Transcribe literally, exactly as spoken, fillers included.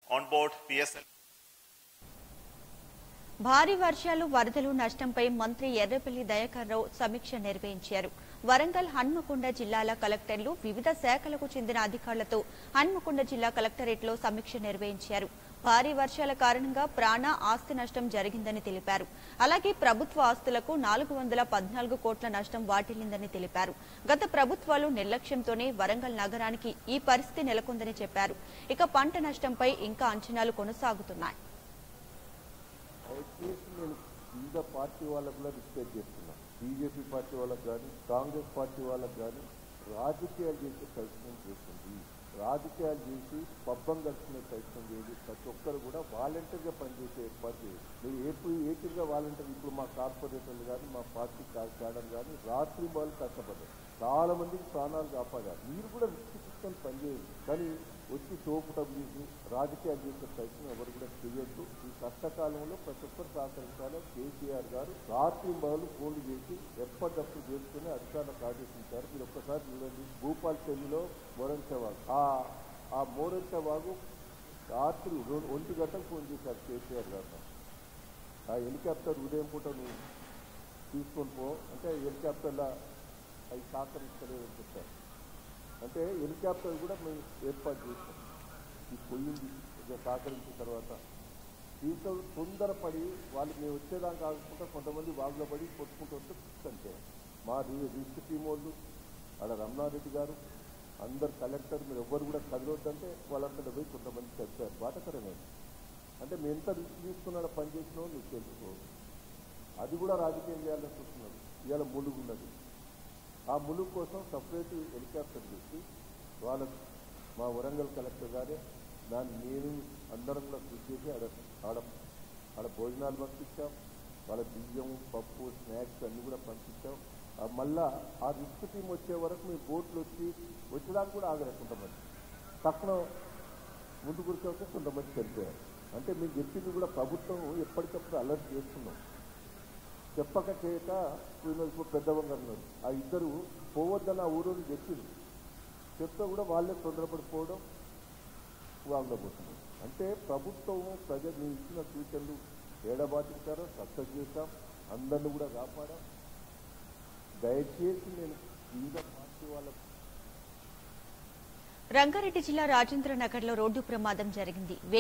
on board P S L. భారీ వర్షాలు వరదలు నష్టంపై మంత్రి ఎర్రబెల్లి దయాకర్ రావు సమీక్ష నిర్వహించారు. వరంగల్ హన్మకొండ జిల్లాల కలెక్టర్లు వివిధ శాఖలకు చెందిన అధికారులతో హన్మకొండ జిల్లా కలెక్టరేట్లో సమీక్ష నిర్వహించారు. భారీ వర్షాల కారణంగా ప్రాణ ఆస్తి నష్టం జరిగిందని తెలిపారు. అలాగే ప్రభుత్వ ఆస్తులకు నాలుగు వందల పద్నాలుగు కోట్ల నష్టం వాటిల్లిందని తెలిపారు. గత ప్రభుత్వాలు నిర్లక్ష్యంతోనే వరంగల్ నగరానికి ఈ పరిస్థితి నెలకొందని చెప్పారు. ఇక పంట నష్టంపై ఇంకా అంచనాలు కొనసాగుతున్నాయి. నేను వివిధ పార్టీ వాళ్ళకు కూడా రిక్వెస్ట్ చేస్తున్నా, బీజేపీ పార్టీ వాళ్ళకు కానీ కాంగ్రెస్ పార్టీ వాళ్ళకు కానీ రాజకీయాలు చేసే ప్రయత్నం చేస్తుంది. రాజకీయాలు చేసి పబ్బం గడుచుకునే ప్రయత్నం చేయాలి. ప్రతి ఒక్కరు కూడా వాలంటీర్గా పనిచేసే ఏర్పాటు చేయాలి. మీరు ఎప్పుడు ఏపీగా వాలంటీర్ ఇప్పుడు మా కార్పొరేటర్లు కానీ మా పార్టీ క్యాడర్ కానీ రాత్రి వాళ్ళు కష్టపడ్డారు. చాలా మందికి ప్రాణాలు కాపాడారు. మీరు కూడా రిస్క్ తీసుకొని పనిచేయాలి. కానీ వచ్చి సోపుటం చేసి రాజకీయాలు చేసే ప్రయత్నం ఎవరు కూడా చేయొద్దు. ఈ కష్టకాలంలో ప్రతి ఒక్కరు సహకరించాలి. కేసీఆర్ గారు రాత్రి బదులు ఫోన్లు చేసి ఎప్పటికప్పుడు చేసుకుని అధికారులకు ఆదేశించారు. మీరు ఒక్కసారి చూడండి, భూపాలపల్లిలో మోరంచ వాగు, ఆ మోరంచ వాగు రాత్రి ఒంటి గంటకు ఫోన్ చేశారు కేసీఆర్ గారు. ఆ హెలికాప్టర్ ఉదయం పూట నువ్వు తీసుకొని పో అంటే హెలికాప్టర్లా అవి సహకరించలేదని చెప్పారు. అంటే హెలికాప్టర్ కూడా మేము ఏర్పాటు చేస్తాం. ఈ పోయింది సహకరించిన తర్వాత దీంతో తొందరపడి వాళ్ళు మేము వచ్చేదాకా కాకుండా కొంతమంది వాగులో పడి కొట్టుకుంటూ వస్తే అంటే మా రిస్క్ టీం వాళ్ళు ఆడ రమణారెడ్డి గారు అందరు కలెక్టర్ మీరు ఎవ్వరు కూడా కదలొద్దంటే వాళ్ళంతా పోయి కొంతమంది చదివారు. బాటకరమే. అంటే మేము ఎంత రిస్క్ తీసుకున్నాడో పని చేసినామో మీకు తెలుసుకో. అది కూడా రాజకీయం చేయాలని చూస్తున్నారు. ఇవాళ ములుగున్నది. ఆ ములుగు కోసం సపరేట్ హెలికాప్టర్ చేసి వాళ్ళకు మా వరంగల్ కలెక్టర్ గారే దాన్ని నేను అందరం కూడా కృషి చేసి ఆడ ఆడ ఆడ భోజనాలు పంపించాం. వాళ్ళ బియ్యం పప్పు స్నాక్స్ అన్నీ కూడా పంపించాం. మళ్ళా ఆ రిస్క్ టీం వచ్చే వరకు మీ బోట్లు వచ్చి వచ్చేదానికి కూడా ఆగలేదు. కొంతమంది తక్కువ ముందు కూర్చోతే కొంతమంది చనిపోయారు. అంటే మీకు చెప్పింది కూడా ప్రభుత్వం ఎప్పటికప్పుడు అలర్ట్ చేస్తున్నాం. చెప్పక చేయక ఇప్పుడు పెద్దవంగా ఉన్నారు. ఆ ఇద్దరు పోవద్దని ఆ ఊరు చెప్పింది. చెప్తే కూడా వాళ్ళే తొందరపడిపోవడం వాగులో పోతున్నారు. అంటే ప్రభుత్వం ప్రజలు మీరు ఇచ్చిన సూచనలు ఏడబాటించారో సక్సెస్ చేశాం. అందరిని కూడా కాపాడాం. దయచేసి నేను వివిధ పార్టీ వాళ్ళకు. రంగారెడ్డి జిల్లా రాజేంద్ర నగర్ లో రోడ్డు ప్రమాదం జరిగింది.